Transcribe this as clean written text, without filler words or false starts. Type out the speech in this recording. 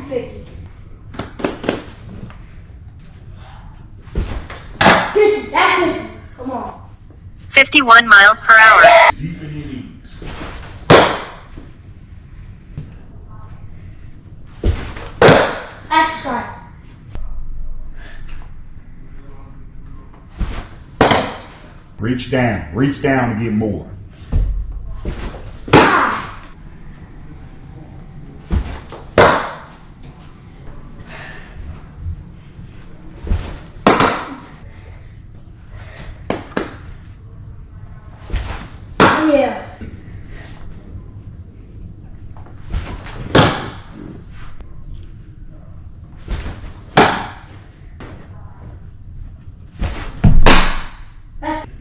50. 50, that's 50. Come on. 51 miles per hour. Deep in your knees. Exercise. Reach down to get more. Yeah. That's